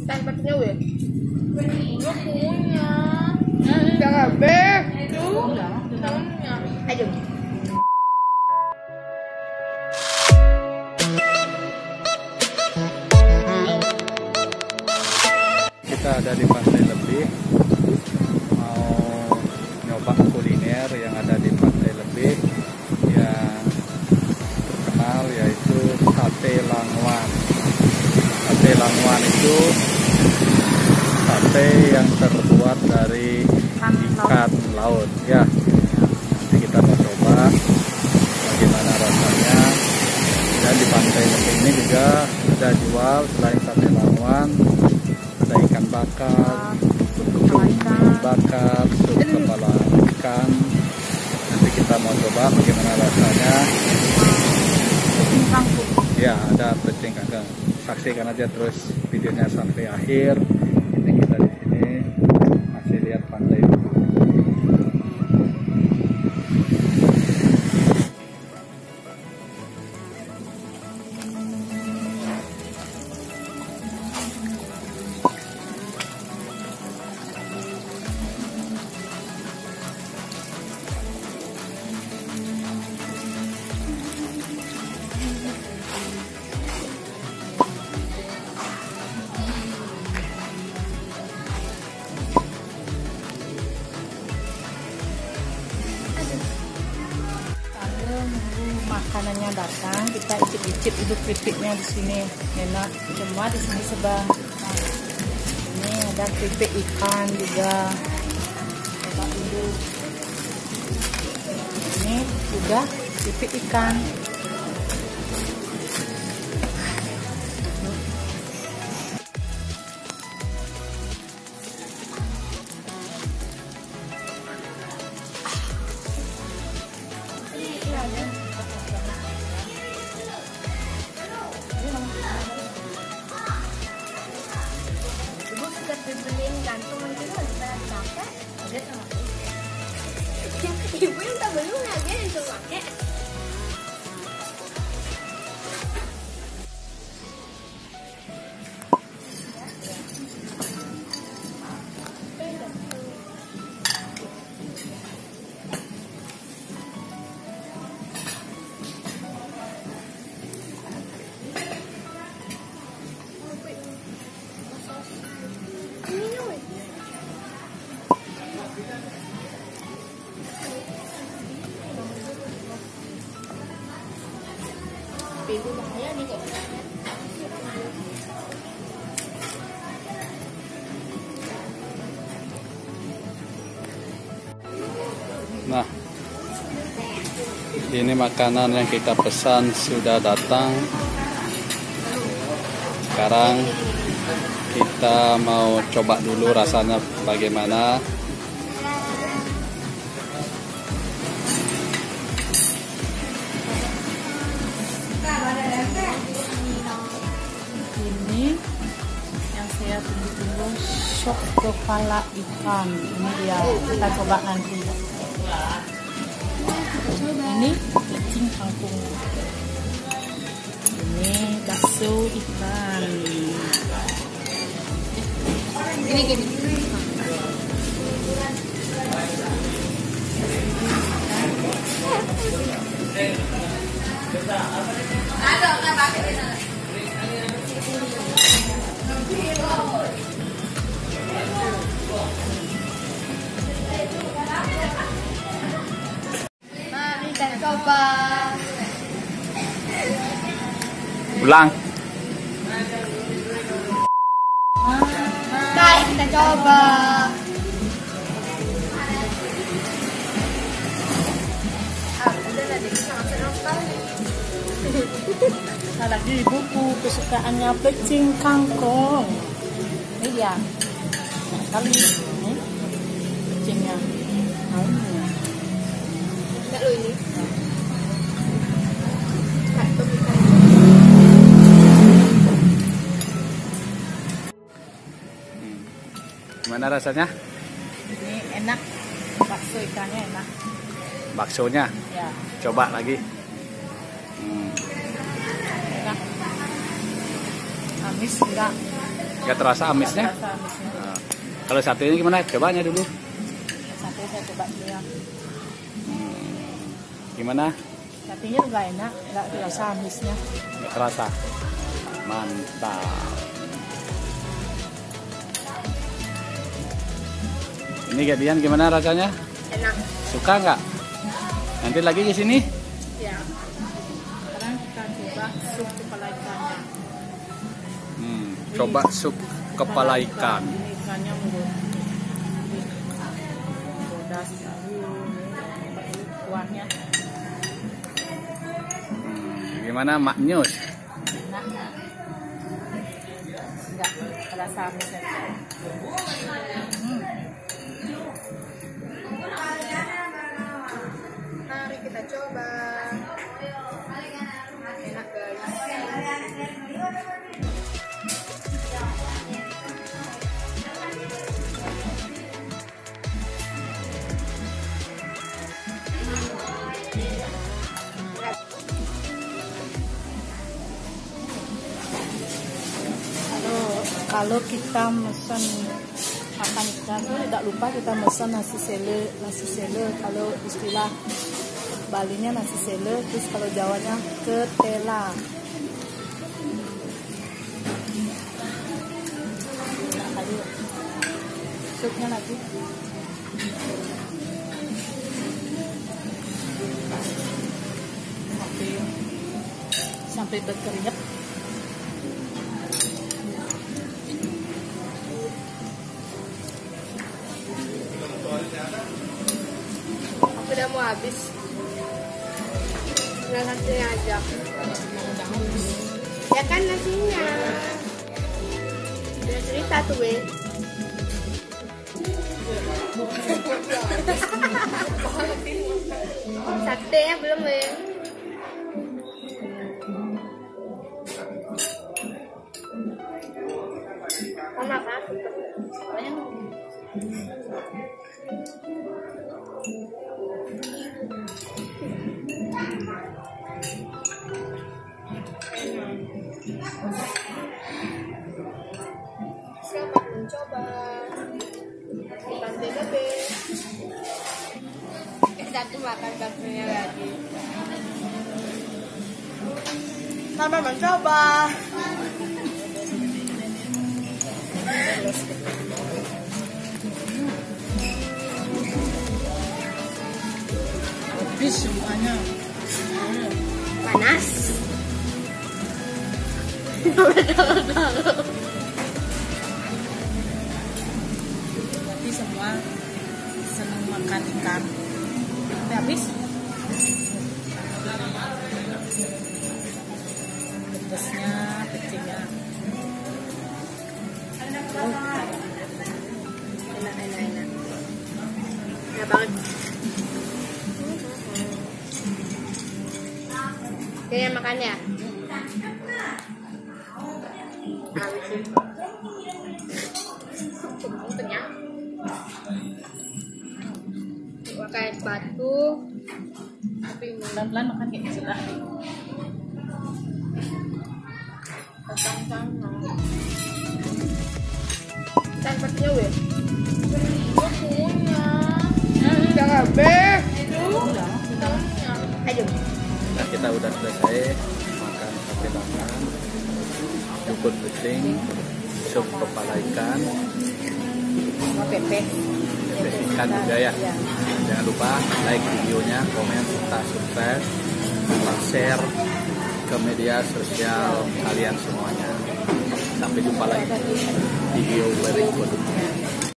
Tay bắt nhau vậy? Nó punya. Jangan be. Itu. Ayo. Kita ada di Pantai Lebih, mau nyoba kuliner yang ada di Pantai Lebih yang terkenal, yaitu sate Langwan. Sate Langwan itu sate yang terbuat dari ikan laut ya. Nanti kita mau coba bagaimana rasanya. Dan di Pantai Lebih ini juga ada jual selain sate Langwan, ada ikan bakar, cumi bakar, sup kepala ikan. Nanti kita mau coba bagaimana rasanya. Ya, ada pecing kangkung. Saksikan aja terus videonya sampai akhir. Ini kita di sini masih lihat pantai. Makanannya datang, kita icip-icip dulu keripiknya di sini, enak. Cuma di sini sebang. Ini ada keripik ikan juga. Coba dulu. Ini juga keripik ikan. Ibu yang tak belum aja yang cuma pakai. Nah, ini makanan yang kita pesan sudah datang. Sekarang kita mau coba dulu rasanya bagaimana. Ini yang saya tunggu-tunggu, sop kepala ikan. Ini dia, kita coba nanti. Ini pecing kangkung. Ini bakso ikan. Gini. Ada kan pakai di sana. Mari kita coba. Ulang. Mari kita coba. Lagi buku kesukaannya pecing kangkung. Ini dia. Kali ini pecingnya. Enggak lo ini. Gimana rasanya? Ini enak. Bakso ikannya enak. Baksonya? Ya. Coba lagi. Enak. Amis enggak? Nggak terasa amisnya? Rasa amisnya. Nah, kalau satu ini gimana? Cobanya dulu. Sate saya coba dulu ya. Gimana? Satenya juga enak, nggak terasa amisnya. Nggak terasa. Mantap. Ini Gedian gimana rasanya? Enak. Suka nggak? Nanti lagi di sini? Ya. Sekarang kita coba sup kepala ikannya. Coba sup kepala ikan. Ini ikannya bodas. Kuahnya Gimana Mak Nyus? enak. Enggak terasa amisnya. Mari kita coba. Enak guys. Kalau kita pesan makan ikan itu tidak lupa kita pesan nasi sele. Kalau istilah Balinya nasi sele, terus kalau Jawanya ketela. Nah, kali supnya lagi. Sampai berkeringat. Aku udah mau habis. Tinggal nasinya aja. Ya kan nasinya. Udah cerita tuh, weh. Satenya belum, weh. Mau makan? Siapa mencoba pantai babe? Satu makan baksonya lagi. Selamat mencoba. Habis semuanya. Panas. Berarti semua senang makan ikan. Sampai habis. Pedasnya, kecilnya. Enak. Enak banget. Kayaknya makan ya. Habisin. Kenyang. Pakai batu. Tapi Pelan-pelan makan kayak gitu lah. kan batunya weh. Punya. Jangan beh. Aduh. Nah, kita udah selesai makan sate bakar, dukun beting, sup kepala ikan, Sama pepes. pepes ikan juga ya. Jangan lupa like videonya, komen, serta subscribe, serta share ke media sosial kalian semuanya. Sampai jumpa lagi di video berikutnya.